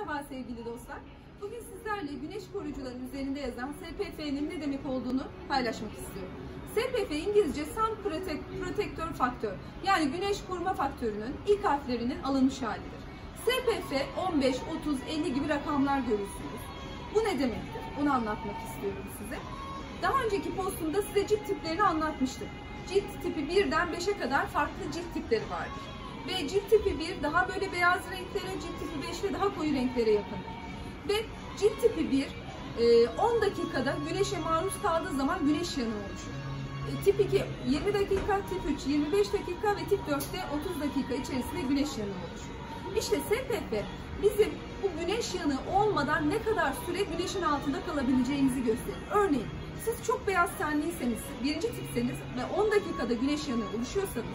Merhaba sevgili dostlar. Bugün sizlerle güneş koruyucuların üzerinde yazan SPF'nin ne demek olduğunu paylaşmak istiyorum. SPF İngilizce Sun Protector Factor, yani güneş koruma faktörünün ilk harflerinin alınmış halidir. SPF 15, 30, 50 gibi rakamlar görürsünüz. Bu ne demektir? Onu anlatmak istiyorum size. Daha önceki postumda size cilt tiplerini anlatmıştım. Cilt tipi 1'den 5'e kadar farklı cilt tipleri vardır. Ve cilt tipi 1 daha böyle beyaz renklere, cilt tipi 5 de daha koyu renklere yakındır. Ve cilt tipi 1 10 dakikada güneşe maruz kaldığı zaman güneş yanığı oluşur. Tip 2 20 dakika, tip 3 25 dakika ve tip 4'te 30 dakika içerisinde güneş yanığı oluşur. İşte SPF bizim bu güneş yanığı olmadan ne kadar süre güneşin altında kalabileceğimizi gösterir. Örneğin siz çok beyaz tenliyseniz, birinci tipseniz ve 10 dakikada güneş yanığı oluşuyorsanız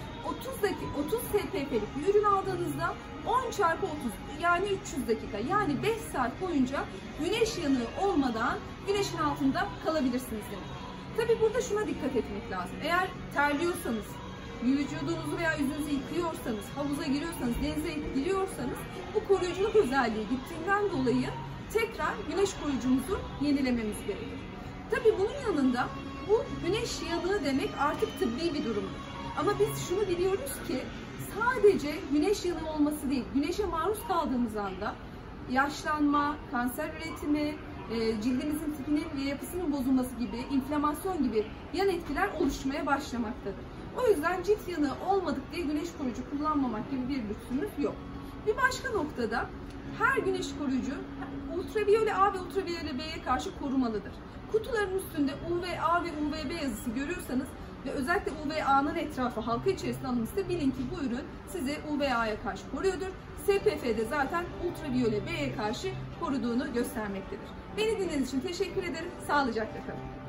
30 SPF'lik bir ürün aldığınızda 10 çarpı 30 yani 300 dakika yani 5 saat boyunca güneş yanığı olmadan güneşin altında kalabilirsiniz demek. Tabi burada şuna dikkat etmek lazım. Eğer terliyorsanız, vücudunuzu veya yüzünüzü yıkıyorsanız, havuza giriyorsanız, denize giriyorsanız bu koruyuculuk özelliği gittiğinden dolayı tekrar güneş koruyucumuzu yenilememiz gerekir. Tabi bunun yanında bu güneş yanığı demek artık tıbbi bir durumdur. Ama biz şunu biliyoruz ki sadece güneş yanığı olması değil, güneşe maruz kaldığımız anda yaşlanma, kanser üretimi, cildimizin tipinin ve yapısının bozulması gibi, inflamasyon gibi yan etkiler oluşmaya başlamaktadır. O yüzden cilt yanığı olmadık diye güneş koruyucu kullanmamak gibi bir lüksümüz yok. Bir başka noktada her güneş koruyucu ultraviyole A ve ultraviyole B'ye karşı korumalıdır. Kutuların üstünde UVA ve UVB yazısı görüyorsanız ve özellikle UVA'nın etrafı halka içerisinde alınmışsa bilin ki bu ürün sizi UVA'ya karşı koruyordur. SPF'de zaten ultraviyole B'ye karşı koruduğunu göstermektedir. Beni dinlediğiniz için teşekkür ederim. Sağlıcakla kalın.